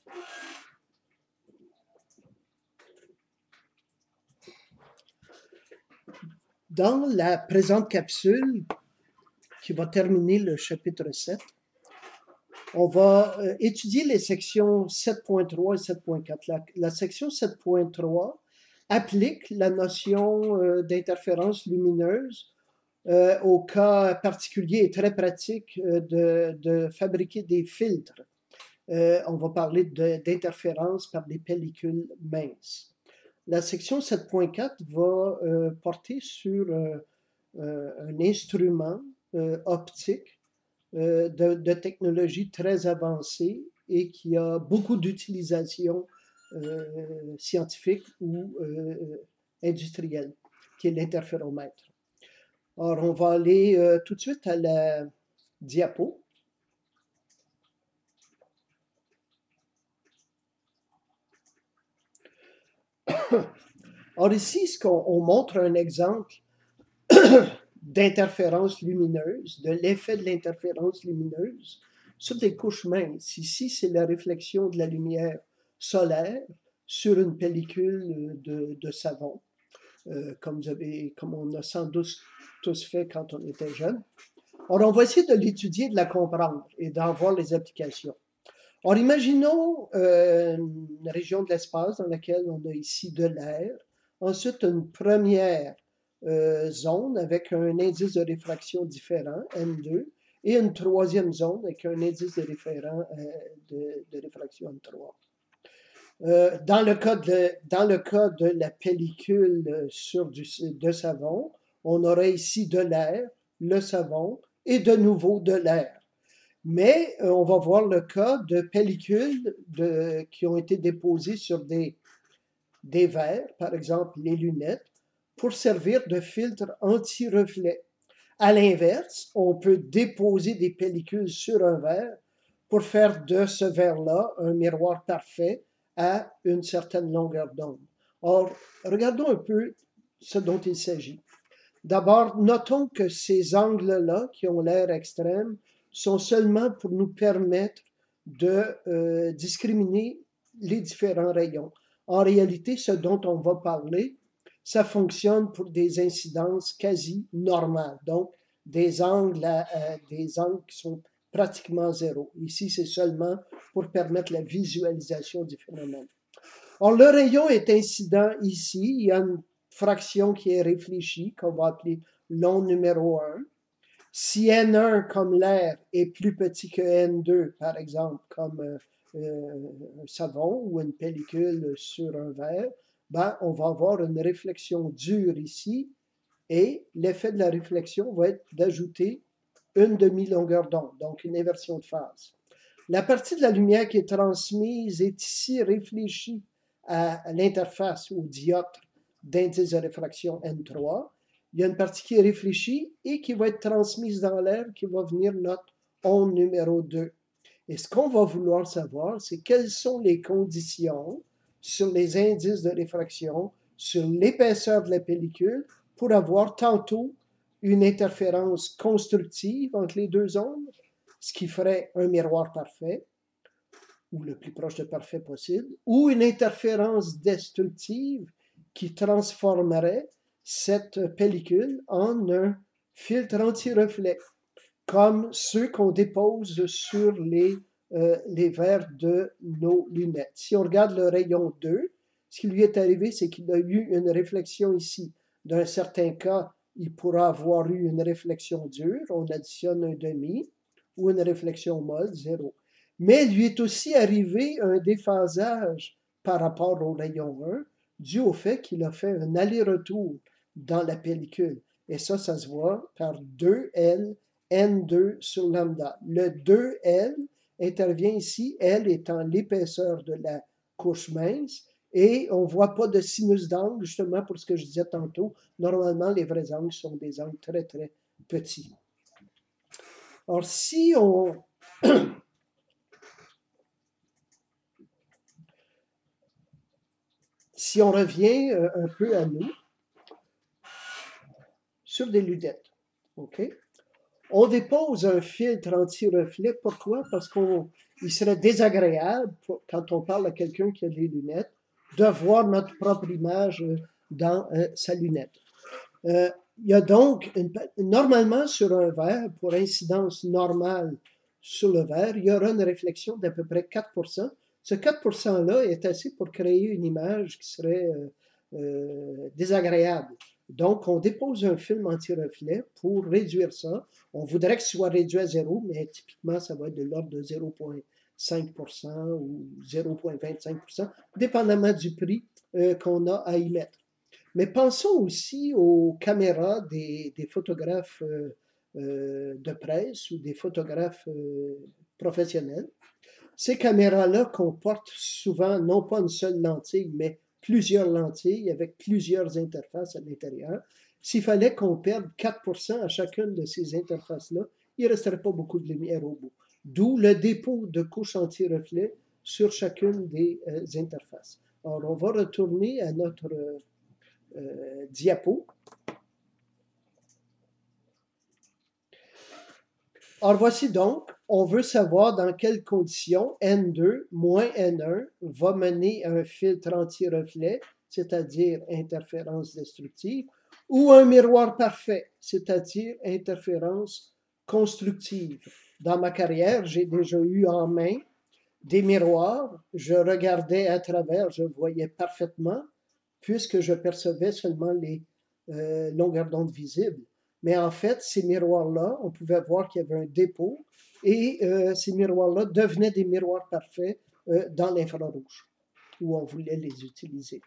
Dans la présente capsule, qui va terminer le chapitre 7, on va étudier les sections 7.3 et 7.4. La section 7.3 applique la notion d'interférence lumineuse au cas particulier et très pratique de fabriquer des filtres. On va parler d'interférence par des pellicules minces. La section 7.4 va porter sur un instrument optique de technologie très avancée et qui a beaucoup d'utilisations scientifiques ou industrielles, qui est l'interféromètre. Alors, on va aller tout de suite à la diapo. Alors ici, on montre un exemple d'interférence lumineuse, de l'effet de l'interférence lumineuse sur des couches minces. Ici, c'est la réflexion de la lumière solaire sur une pellicule de savon, comme on a sans doute tous fait quand on était jeune. Alors, on va essayer de l'étudier, de la comprendre et d'en voir les applications. Alors, imaginons une région de l'espace dans laquelle on a ici de l'air, ensuite une première zone avec un indice de réfraction différent, N2, et une troisième zone avec un indice de réfraction N3. Dans le cas de la pellicule de savon, on aurait ici de l'air, le savon, et de nouveau de l'air. Mais on va voir le cas de pellicules qui ont été déposées sur des verres, par exemple les lunettes, pour servir de filtre anti-reflet. À l'inverse, on peut déposer des pellicules sur un verre pour faire de ce verre-là un miroir parfait à une certaine longueur d'onde. Or, regardons un peu ce dont il s'agit. D'abord, notons que ces angles-là, qui ont l'air extrêmes, sont seulement pour nous permettre de discriminer les différents rayons. En réalité, ce dont on va parler, ça fonctionne pour des incidences quasi normales, donc des angles qui sont pratiquement zéro. Ici, c'est seulement pour permettre la visualisation du phénomène. Or, le rayon est incident ici. Il y a une fraction qui est réfléchie, qu'on va appeler l'onde numéro 1. Si N1, comme l'air, est plus petit que N2, par exemple, comme un savon ou une pellicule sur un verre, ben, on va avoir une réflexion dure ici, et l'effet de la réflexion va être d'ajouter une demi-longueur d'onde, donc une inversion de phase. La partie de la lumière qui est transmise est ici réfléchie à l'interface, au dioptre d'indice de réfraction N3. Il y a une partie qui est réfléchie et qui va être transmise dans l'air, qui va venir notre onde numéro 2. Et ce qu'on va vouloir savoir, c'est quelles sont les conditions sur les indices de réfraction, sur l'épaisseur de la pellicule, pour avoir tantôt une interférence constructive entre les deux ondes, ce qui ferait un miroir parfait, ou le plus proche de parfait possible, ou une interférence destructive qui transformerait cette pellicule en un filtre anti-reflet, comme ceux qu'on dépose sur les verres de nos lunettes. Si on regarde le rayon 2, ce qui lui est arrivé, c'est qu'il a eu une réflexion ici. Dans un certain cas, il pourra avoir eu une réflexion dure, on additionne un demi, ou une réflexion molle, 0. Mais il lui est aussi arrivé un déphasage par rapport au rayon 1, dû au fait qu'il a fait un aller-retour dans la pellicule. Et ça se voit par 2L, N2 sur lambda. Le 2L intervient ici, L étant l'épaisseur de la couche mince, et on ne voit pas de sinus d'angle, justement pour ce que je disais tantôt. Normalement, les vrais angles sont des angles très, très petits. Alors, si on revient un peu à nous, sur des lunettes, OK? On dépose un filtre anti-reflet. Pourquoi? Parce qu'il serait désagréable, quand on parle à quelqu'un qui a des lunettes, de voir notre propre image dans sa lunette. Il y a donc, normalement sur un verre, pour incidence normale sur le verre, il y aura une réflexion d'à peu près 4%. Ce 4%-là est assez pour créer une image qui serait désagréable. Donc, on dépose un film anti-reflet pour réduire ça. On voudrait que ce soit réduit à zéro, mais typiquement, ça va être de l'ordre de 0,5% ou 0,25%, dépendamment du prix qu'on a à y mettre. Mais pensons aussi aux caméras des photographes de presse ou des photographes professionnels. Ces caméras-là comportent souvent non pas une seule lentille, mais plusieurs lentilles avec plusieurs interfaces à l'intérieur. S'il fallait qu'on perde 4% à chacune de ces interfaces-là, il ne resterait pas beaucoup de lumière au bout. D'où le dépôt de couches anti-reflet sur chacune des interfaces. Alors, on va retourner à notre diapo. Alors voici donc, on veut savoir dans quelles conditions N2 moins N1 va mener à un filtre anti-reflet, c'est-à-dire interférence destructive, ou un miroir parfait, c'est-à-dire interférence constructive. Dans ma carrière, j'ai déjà eu en main des miroirs, je regardais à travers, je voyais parfaitement, puisque je percevais seulement les longueurs d'onde visibles. Mais en fait, ces miroirs-là, on pouvait voir qu'il y avait un dépôt et ces miroirs-là devenaient des miroirs parfaits dans l'infrarouge, où on voulait les utiliser.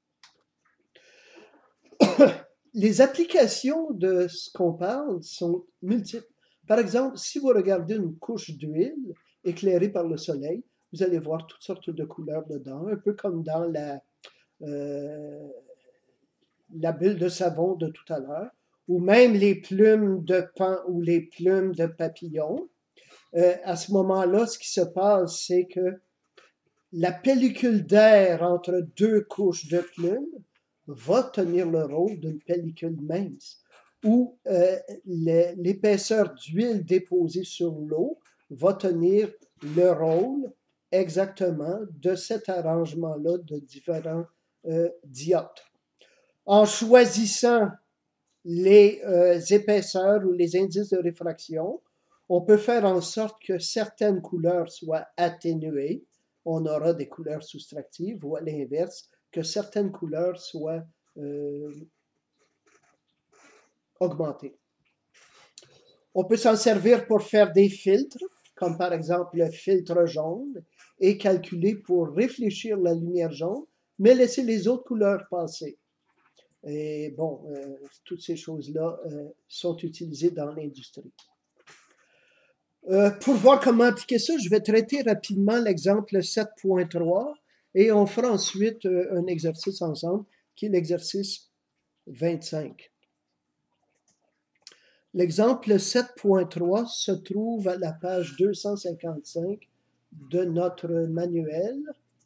Les applications de ce qu'on parle sont multiples. Par exemple, si vous regardez une couche d'huile éclairée par le soleil, vous allez voir toutes sortes de couleurs dedans, un peu comme dans la bulle de savon de tout à l'heure, ou même les plumes de paon ou les plumes de papillon. À ce moment-là, ce qui se passe, c'est que la pellicule d'air entre deux couches de plumes va tenir le rôle d'une pellicule mince, où l'épaisseur d'huile déposée sur l'eau va tenir le rôle exactement de cet arrangement-là de différents dioptres. En choisissant les épaisseurs ou les indices de réfraction, on peut faire en sorte que certaines couleurs soient atténuées. On aura des couleurs soustractives, ou à l'inverse, que certaines couleurs soient augmentées. On peut s'en servir pour faire des filtres, comme par exemple le filtre jaune, et calculer pour réfléchir la lumière jaune, mais laisser les autres couleurs passer. Et bon, toutes ces choses-là sont utilisées dans l'industrie. Pour voir comment appliquer ça, je vais traiter rapidement l'exemple 7.3 et on fera ensuite un exercice ensemble qui est l'exercice 25. L'exemple 7.3 se trouve à la page 255 de notre manuel.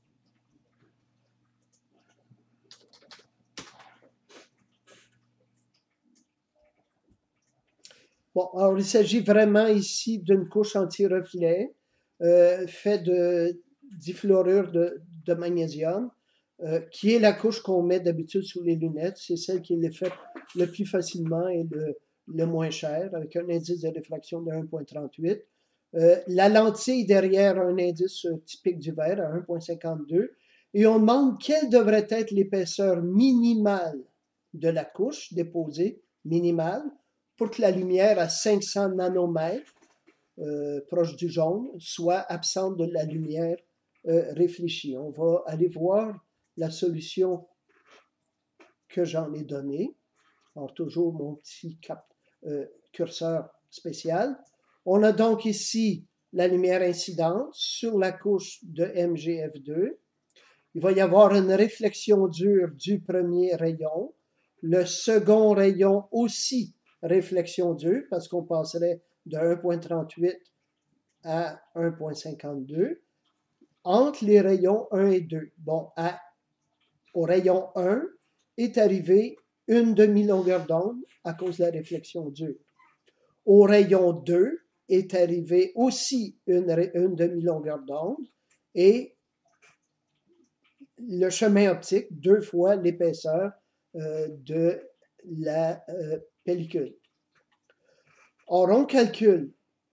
Bon, alors il s'agit vraiment ici d'une couche anti-reflet faite de difluorure de magnésium, qui est la couche qu'on met d'habitude sous les lunettes. C'est celle qui est faite le plus facilement et le moins cher, avec un indice de réfraction de 1,38. La lentille derrière a un indice typique du verre à 1,52. Et on demande quelle devrait être l'épaisseur minimale de la couche déposée, minimale, pour que la lumière à 500 nanomètres, proche du jaune, soit absente de la lumière réfléchie. On va aller voir la solution que j'en ai donnée. Alors, toujours mon petit curseur spécial. On a donc ici la lumière incidente sur la couche de MgF2. Il va y avoir une réflexion dure du premier rayon. Le second rayon aussi réflexion dure, parce qu'on passerait de 1,38 à 1,52, entre les rayons 1 et 2. Bon, au rayon 1 est arrivé une demi-longueur d'onde à cause de la réflexion dure. Au rayon 2 est arrivé aussi une demi-longueur d'onde et le chemin optique 2 fois l'épaisseur de la pellicule. Or, on calcule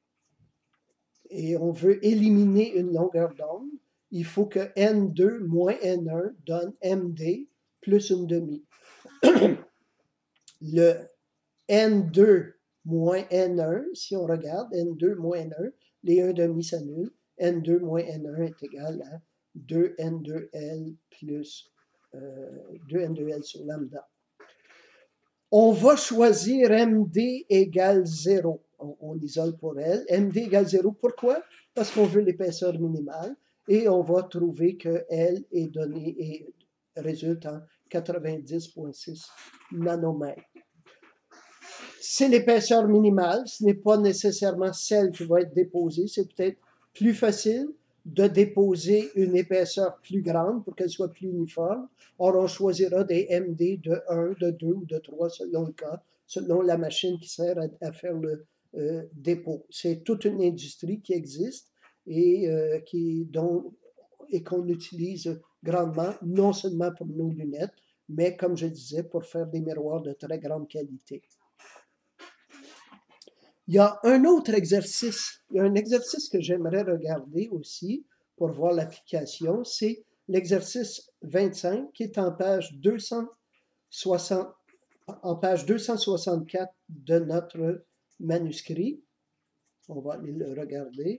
et on veut éliminer une longueur d'onde, il faut que N2 moins N1 donne MD plus une demi. Le N2 moins N1, si on regarde, N2 moins N1, les 1,5 s'annulent, N2 moins N1 est égal à 2N2L plus 2N2L sur lambda. On va choisir MD égale 0. On isole pour elle. MD égale 0. Pourquoi? Parce qu'on veut l'épaisseur minimale et on va trouver que L est donné et résulte en 90,6 nanomètres. C'est l'épaisseur minimale, ce n'est pas nécessairement celle qui va être déposée. C'est peut-être plus facile de déposer une épaisseur plus grande pour qu'elle soit plus uniforme. Or, on choisira des MD de 1, de 2 ou de 3 selon le cas, selon la machine qui sert à faire le dépôt. C'est toute une industrie qui existe et qu'on utilise grandement, non seulement pour nos lunettes, mais comme je disais, pour faire des miroirs de très grande qualité. Il y a un autre exercice, il y a un exercice que j'aimerais regarder aussi pour voir l'application, c'est l'exercice 25 qui est en page 264 de notre manuscrit. On va aller le regarder.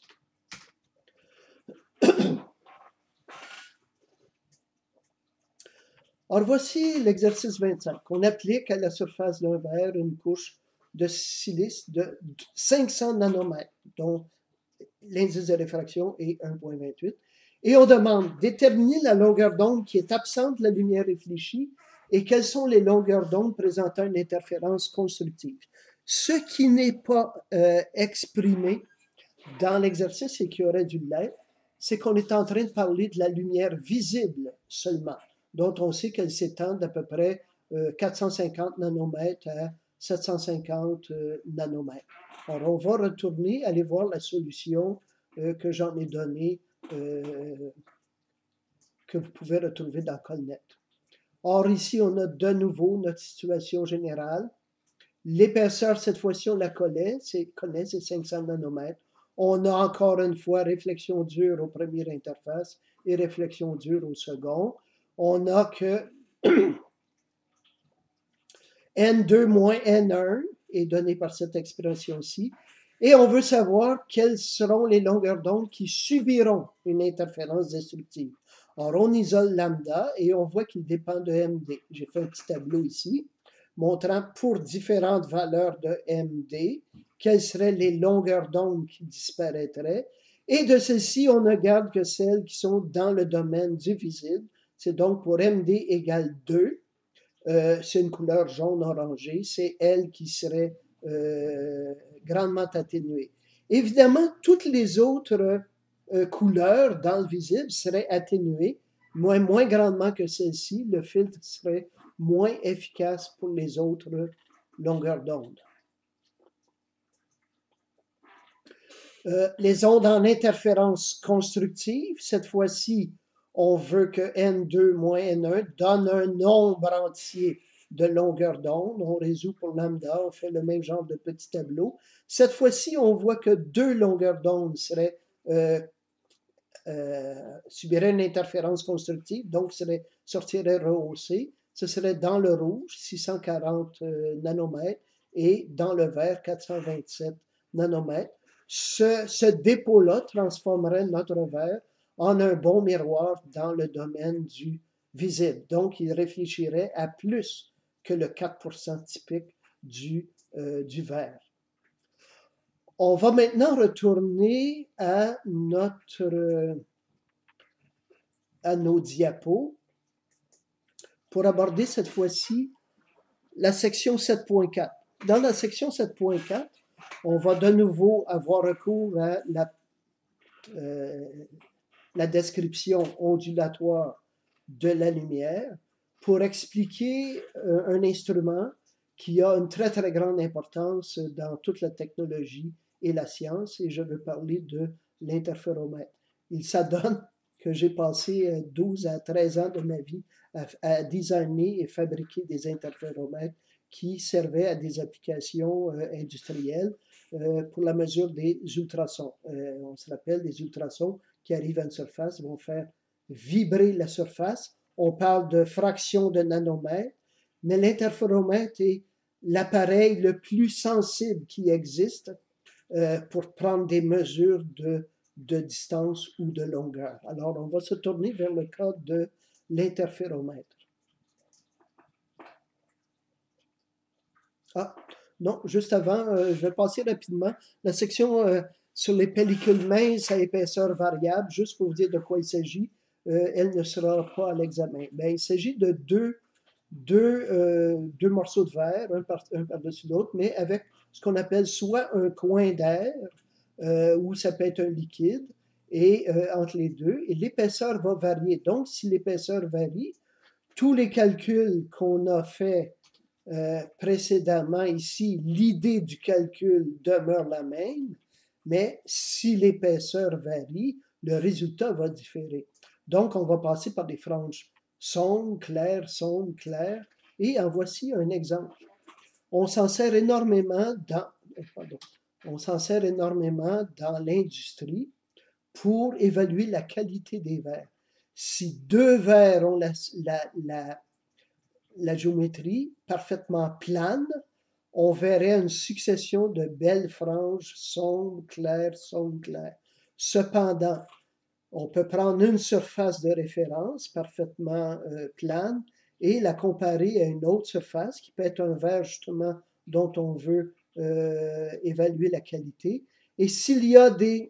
Alors voici l'exercice 25. On applique à la surface d'un verre une couche de silice de 500 nanomètres, dont l'indice de réfraction est 1,28. Et on demande de déterminer la longueur d'onde qui est absente de la lumière réfléchie et quelles sont les longueurs d'onde présentant une interférence constructive. Ce qui n'est pas exprimé dans l'exercice et qui aurait dû l'être, c'est qu'on est en train de parler de la lumière visible seulement, dont on sait qu'elle s'étend d'à peu près 450 nanomètres à 750 nanomètres. Alors, on va retourner, aller voir la solution que j'en ai donnée, que vous pouvez retrouver dans Colnet. Or, ici, on a de nouveau notre situation générale. L'épaisseur, cette fois-ci, on la connaît, c'est 500 nanomètres. On a encore une fois réflexion dure aux premières interfaces et réflexion dure au second. On a que N2 moins N1 est donné par cette expression-ci. Et on veut savoir quelles seront les longueurs d'onde qui subiront une interférence destructive. Alors, on isole lambda et on voit qu'il dépend de MD. J'ai fait un petit tableau ici montrant pour différentes valeurs de MD quelles seraient les longueurs d'onde qui disparaîtraient. Et de celles-ci, on ne garde que celles qui sont dans le domaine du visible. C'est donc pour MD égale 2. C'est une couleur jaune-orangée. C'est elle qui serait grandement atténuée. Évidemment, toutes les autres couleurs dans le visible seraient atténuées, moins grandement que celle-ci. Le filtre serait moins efficace pour les autres longueurs d'onde. Les ondes en interférence constructive, cette fois-ci, on veut que N2 moins N1 donne un nombre entier de longueurs d'onde. On résout pour lambda, on fait le même genre de petit tableau. Cette fois-ci, on voit que 2 longueurs d'onde subiraient une interférence constructive, donc sortiraient rehaussées. Ce serait dans le rouge, 640 nanomètres, et dans le vert, 427 nanomètres. Ce dépôt-là transformerait notre verre en un bon miroir dans le domaine du visible. Donc, il réfléchirait à plus que le 4% typique du verre. On va maintenant retourner à nos diapos pour aborder cette fois-ci la section 7.4. Dans la section 7.4, on va de nouveau avoir recours à la description ondulatoire de la lumière pour expliquer un instrument qui a une très, très grande importance dans toute la technologie et la science, et je veux parler de l'interféromètre. Il s'adonne que j'ai passé 12 à 13 ans de ma vie à designer et fabriquer des interféromètres qui servaient à des applications industrielles pour la mesure des ultrasons. On se rappelle, les ultrasons qui arrivent à une surface vont faire vibrer la surface. On parle de fractions de nanomètres, mais l'interféromètre est l'appareil le plus sensible qui existe pour prendre des mesures de distance ou de longueur. Alors, on va se tourner vers le cas de l'interféromètre. Ah, non, juste avant, je vais passer rapidement. La section sur les pellicules minces à épaisseur variable, juste pour vous dire de quoi il s'agit, elle ne sera pas à l'examen. Mais il s'agit de deux morceaux de verre, un par-dessus l'autre, mais avec ce qu'on appelle soit un coin d'air, ou ça peut être un liquide, et entre les deux, et l'épaisseur va varier. Donc, si l'épaisseur varie, tous les calculs qu'on a faits précédemment ici, l'idée du calcul demeure la même, mais si l'épaisseur varie, le résultat va différer. Donc, on va passer par des franges sombre, clair, et en voici un exemple. On s'en sert énormément dans l'industrie pour évaluer la qualité des verres. Si deux verres ont la géométrie parfaitement plane, on verrait une succession de belles franges sombre, clair. Cependant, on peut prendre une surface de référence parfaitement plane et la comparer à une autre surface qui peut être un verre justement dont on veut évaluer la qualité. Et s'il y a des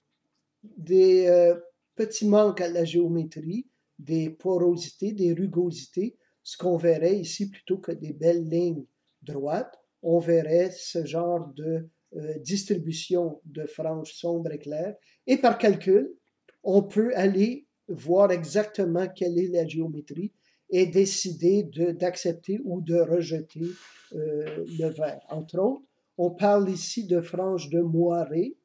petits manques à la géométrie, des porosités, des rugosités, ce qu'on verrait ici plutôt que des belles lignes droites, on verrait ce genre de distribution de franges sombres et claires. Et par calcul, on peut aller voir exactement quelle est la géométrie et décider d'accepter ou de rejeter le verre. Entre autres, on parle ici de franges de moiré.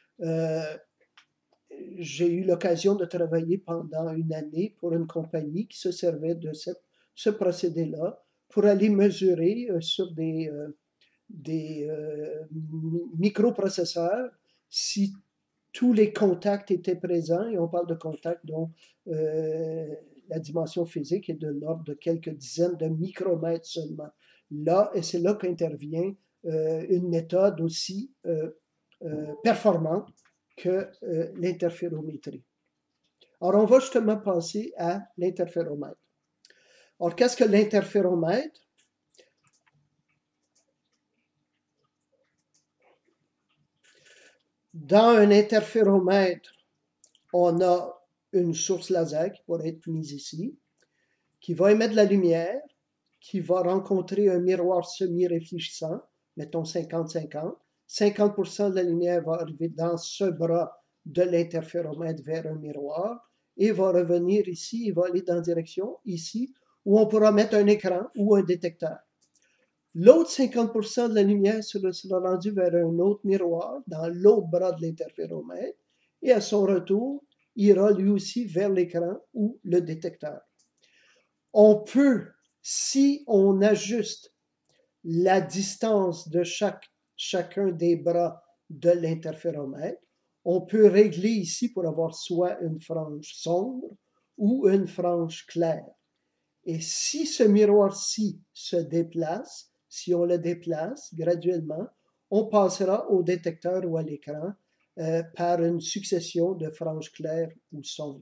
J'ai eu l'occasion de travailler pendant une année pour une compagnie qui se servait de ce procédé-là pour aller mesurer sur des microprocesseurs si tous les contacts étaient présents, et on parle de contacts dont la dimension physique est de l'ordre de quelques dizaines de micromètres seulement. Là, et c'est là qu'intervient une méthode aussi performante que l'interférométrie. Alors, on va justement passer à l'interféromètre. Alors, qu'est-ce que l'interféromètre? Dans un interféromètre, on a une source laser qui pourrait être mise ici, qui va émettre de la lumière, qui va rencontrer un miroir semi-réfléchissant, mettons 50-50. 50% de la lumière va arriver dans ce bras de l'interféromètre vers un miroir et va revenir ici et va aller dans la direction ici où on pourra mettre un écran ou un détecteur. L'autre 50% de la lumière sera rendue vers un autre miroir dans l'autre bras de l'interféromètre et à son retour, ira lui aussi vers l'écran ou le détecteur. On peut, si on ajuste la distance de chacun des bras de l'interféromètre, on peut régler ici pour avoir soit une frange sombre ou une frange claire. Et si ce miroir-ci se déplace, si on le déplace graduellement, on passera au détecteur ou à l'écran par une succession de franges claires ou sombres.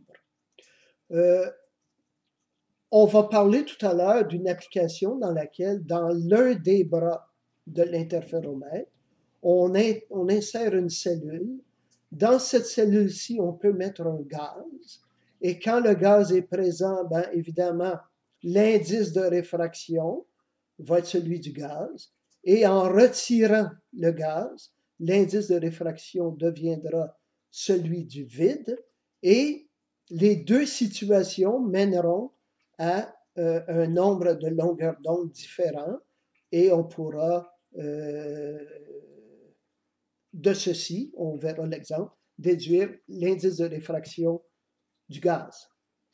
On va parler tout à l'heure d'une application dans laquelle, dans l'un des bras de l'interféromètre, on insère une cellule. Dans cette cellule-ci, on peut mettre un gaz. Et quand le gaz est présent, bien évidemment, l'indice de réfraction va être celui du gaz. Et en retirant le gaz, l'indice de réfraction deviendra celui du vide. Et les deux situations mèneront à un nombre de longueurs d'onde différents. et on pourra, de ceci, on verra l'exemple, déduire l'indice de réfraction du gaz.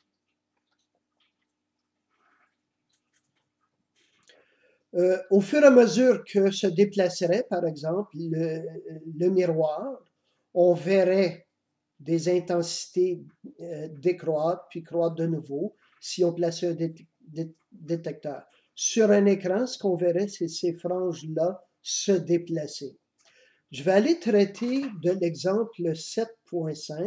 Au fur et à mesure que se déplacerait, par exemple, le miroir, on verrait des intensités décroître, puis croître de nouveau, si on plaçait un détecteur. Sur un écran, ce qu'on verrait, c'est ces franges-là se déplacer. Je vais aller traiter de l'exemple 7.5.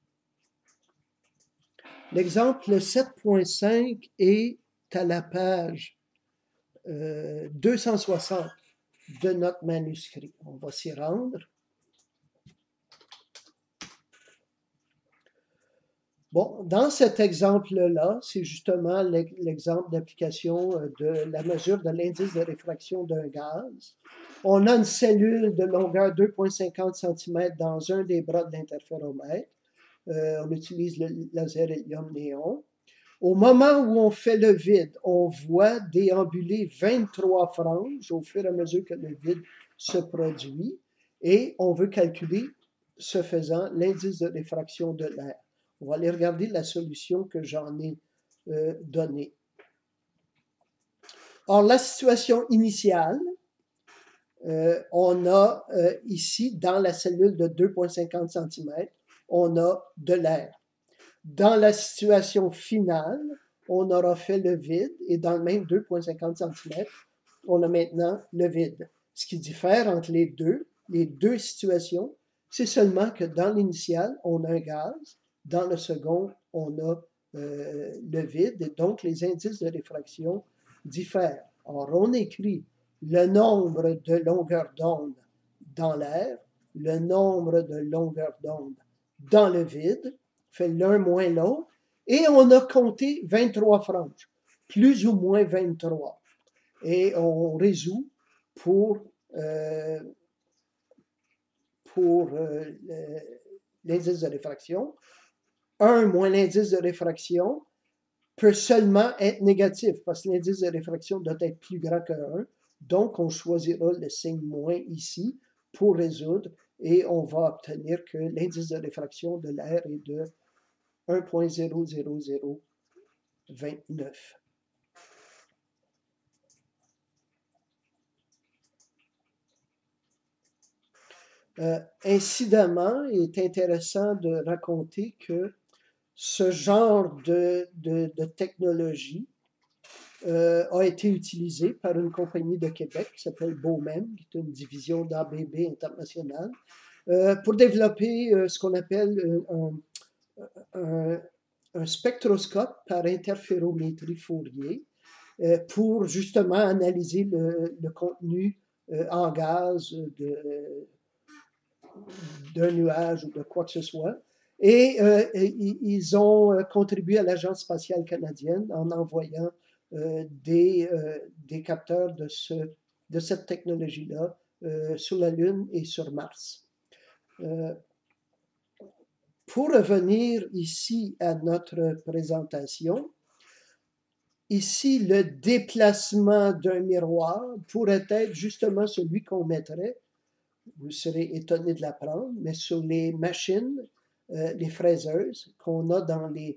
L'exemple 7.5 est à la page 260 de notre manuscrit. On va s'y rendre. Bon, dans cet exemple-là, c'est justement l'exemple d'application de la mesure de l'indice de réfraction d'un gaz. On a une cellule de longueur 2,50 cm dans un des bras de l'interféromètre. On utilise le laser hélium-néon. Au moment où on fait le vide, on voit déambuler 23 franges au fur et à mesure que le vide se produit et on veut calculer, ce faisant, l'indice de réfraction de l'air. On va aller regarder la solution que j'en ai donnée. Or, la situation initiale, on a ici, dans la cellule de 2,50 cm, on a de l'air. Dans la situation finale, on aura fait le vide et dans le même 2,50 cm, on a maintenant le vide. Ce qui diffère entre les deux situations, c'est seulement que dans l'initial, on a un gaz, dans le second, on a le vide et donc les indices de réfraction diffèrent. Or, on écrit le nombre de longueurs d'onde dans l'air, le nombre de longueurs d'onde dans le vide, fait l'un moins l'autre, et on a compté 23 franges, plus ou moins 23. Et on résout pour l'indice de réfraction. 1 moins l'indice de réfraction peut seulement être négatif, parce que l'indice de réfraction doit être plus grand que 1. Donc, on choisira le signe moins ici pour résoudre, et on va obtenir que l'indice de réfraction de l'air est de 1,00029. Incidemment, il est intéressant de raconter que ce genre de technologie a été utilisé par une compagnie de Québec qui s'appelle Bowman, qui est une division d'ABB internationale, pour développer ce qu'on appelle un spectroscope par interférométrie Fourier pour justement analyser le contenu en gaz d'un nuage ou de quoi que ce soit. Et ils ont contribué à l'Agence spatiale canadienne en envoyant des capteurs de cette technologie-là sur la Lune et sur Mars. Pour revenir ici à notre présentation, ici, le déplacement d'un miroir pourrait être justement celui qu'on mettrait, vous serez étonné de l'apprendre, mais sur les machines, les fraiseuses qu'on a dans les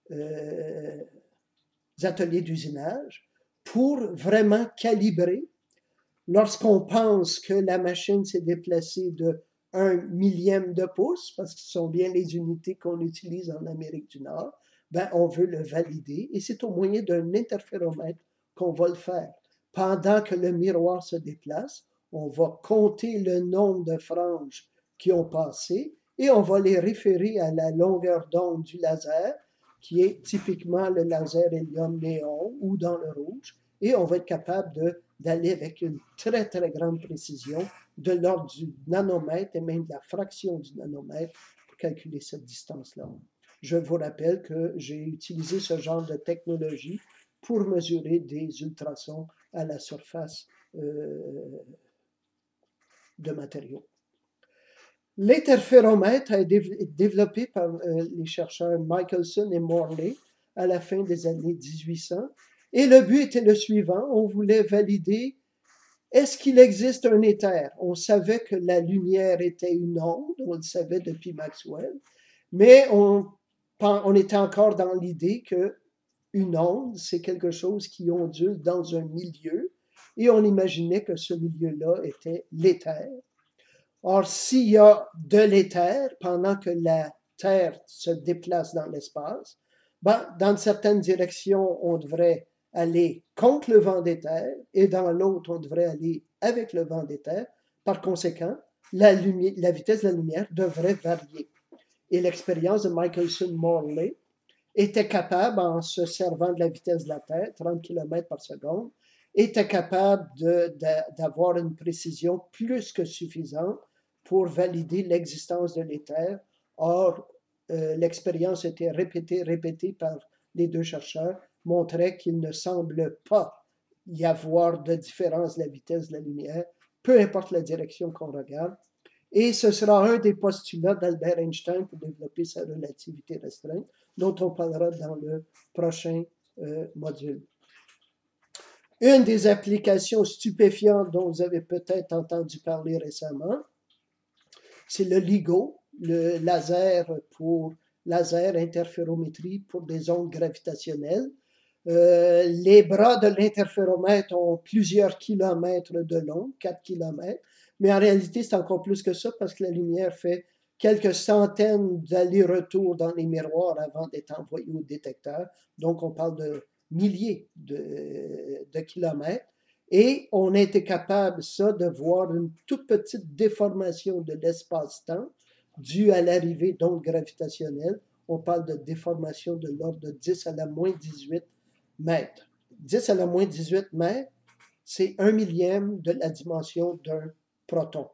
ateliers d'usinage, pour vraiment calibrer. Lorsqu'on pense que la machine s'est déplacée de 1 millième de pouce, parce que ce sont bien les unités qu'on utilise en Amérique du Nord, ben, on veut le valider et c'est au moyen d'un interféromètre qu'on va le faire. Pendant que le miroir se déplace, on va compter le nombre de franges qui ont passé et on va les référer à la longueur d'onde du laser, qui est typiquement le laser hélium-néon ou dans le rouge, et on va être capable d'aller avec une très, très grande précision de l'ordre du nanomètre et même de la fraction du nanomètre pour calculer cette distance-là. Je vous rappelle que j'ai utilisé ce genre de technologie pour mesurer des ultrasons à la surface de matériaux. L'interféromètre a été développé par les chercheurs Michelson et Morley à la fin des années 1800. Et le but était le suivant, on voulait valider Est-ce qu'il existe un éther? On savait que la lumière était une onde, on le savait depuis Maxwell, mais on était encore dans l'idée que une onde, c'est quelque chose qui ondule dans un milieu, et on imaginait que ce milieu-là était l'éther. Or, s'il y a de l'éther pendant que la Terre se déplace dans l'espace, ben, dans certaines directions, on devrait aller contre le vent d'éther et dans l'autre, on devrait aller avec le vent d'éther. Par conséquent, la vitesse de la lumière devrait varier. Et l'expérience de Michelson-Morley était capable, en se servant de la vitesse de la Terre, 30 km par seconde, était capable d'avoir une précision plus que suffisante pour valider l'existence de l'éther. Or, l'expérience était répétée par les deux chercheurs, montrait qu'il ne semble pas y avoir de différence de la vitesse de la lumière, peu importe la direction qu'on regarde. Et ce sera un des postulats d'Albert Einstein pour développer sa relativité restreinte, dont on parlera dans le prochain module. Une des applications stupéfiantes dont vous avez peut-être entendu parler récemment, c'est le LIGO, le laser interférométrie pour des ondes gravitationnelles. Les bras de l'interféromètre ont plusieurs kilomètres de long, 4 kilomètres, mais en réalité, c'est encore plus que ça parce que la lumière fait quelques centaines d'allers-retours dans les miroirs avant d'être envoyée au détecteur. Donc, on parle de milliers de kilomètres. Et on a été capable, ça, de voir une toute petite déformation de l'espace-temps due à l'arrivée d'ondes gravitationnelles. On parle de déformation de l'ordre de 10 à la moins 18 mètres. 10 à la moins 18 mètres, c'est 1 millième de la dimension d'un proton.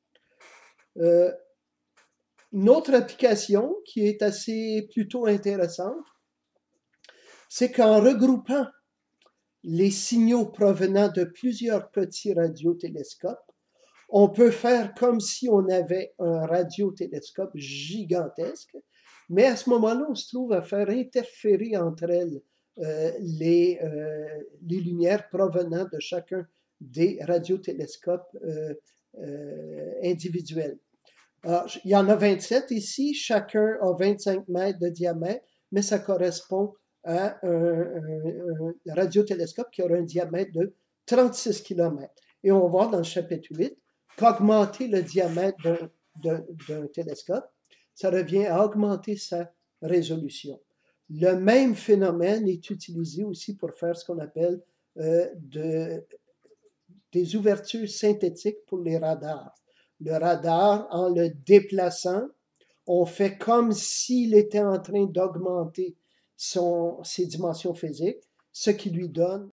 Une autre application qui est assez plutôt intéressante, c'est qu'en regroupant les signaux provenant de plusieurs petits radiotélescopes, on peut faire comme si on avait un radiotélescope gigantesque, mais à ce moment-là, on se trouve à faire interférer entre elles les lumières provenant de chacun des radiotélescopes individuels. Alors, il y en a 27 ici, chacun a 25 mètres de diamètre, mais ça correspond à un radiotélescope qui aura un diamètre de 36 km. Et on va voir dans le chapitre 8 qu'augmenter le diamètre d'un télescope, ça revient à augmenter sa résolution. Le même phénomène est utilisé aussi pour faire ce qu'on appelle des ouvertures synthétiques pour les radars. Le radar, en le déplaçant, on fait comme s'il était en train d'augmenter ses dimensions physiques, ce qui lui donne